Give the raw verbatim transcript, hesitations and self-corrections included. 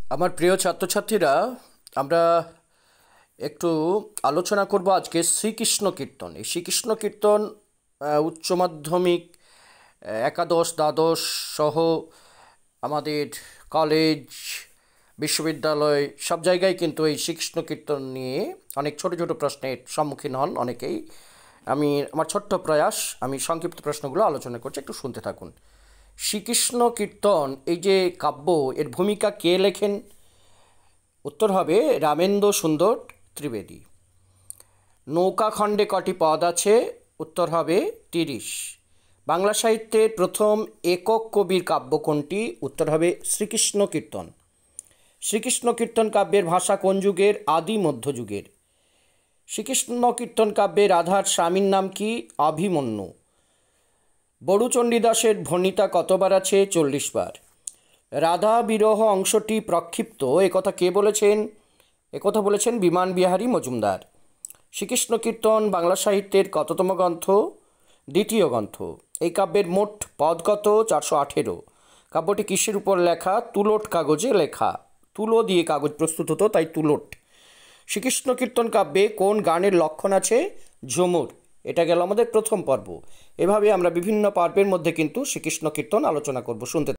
আমার প্রিয় ছাত্রছাত্রীরা, আমরা একটু আলোচনা করব আজকে শ্রীকৃষ্ণ কীর্তন। এই শ্রীকৃষ্ণ কীর্তন উচ্চ মাধ্যমিক একাদশ দ্বাদশ সহ আমাদের কলেজ বিশ্ববিদ্যালয় সব জায়গায় কিন্তু এই শ্রীকৃষ্ণ কীর্তন নিয়ে অনেক ছোট ছোট প্রশ্নের সম্মুখীন হন অনেকেই। আমি আমার ছোট্ট প্রয়াস, আমি সংক্ষিপ্ত প্রশ্নগুলো আলোচনা করছি, একটু শুনতে থাকুন। শ্রীকৃষ্ণ কীর্তন এই যে কাব্য, এর ভূমিকা কে লেখেন? উত্তর হবে রামেন্দ্র সুন্দর ত্রিবেদী। নৌকাখণ্ডে কটি পদ আছে? উত্তর হবে তিরিশ। বাংলা সাহিত্যের প্রথম একক কবির কাব্য কোনটি? উত্তর হবে শ্রীকৃষ্ণ কীর্তন। শ্রীকৃষ্ণ কীর্তন কাব্যের ভাষা কোন যুগের? আদি মধ্যযুগের। শ্রীকৃষ্ণ কীর্তন কাব্যে রাধার স্বামীর নাম কি? অভিমন্যু। বড়ুচণ্ডীদাসের ভণিতা কতবার আছে? চল্লিশ বার। রাধা বিরহ অংশটি প্রক্ষিপ্ত একথা কে বলেছেন? একথা বলেছেন বিমান বিহারী মজুমদার। শ্রীকৃষ্ণ কীর্তন বাংলা সাহিত্যের কততম গ্রন্থ? দ্বিতীয় গ্রন্থ। এই কাব্যের মোট পদ কত? চারশো আঠেরো। কাব্যটি কিসের উপর লেখা? তুলট কাগজে লেখা। তুলো দিয়ে কাগজ প্রস্তুত হতো, তাই তুলট। শ্রীকৃষ্ণ কীর্তন কাব্যে কোন গানের লক্ষণ আছে? ঝুমুর। এটা গেল আমাদের প্রথম পর্ব। এভাবে আমরা বিভিন্ন পর্বের মধ্যে কিন্তু শ্রীকৃষ্ণ কীর্তন আলোচনা করব। শুনতে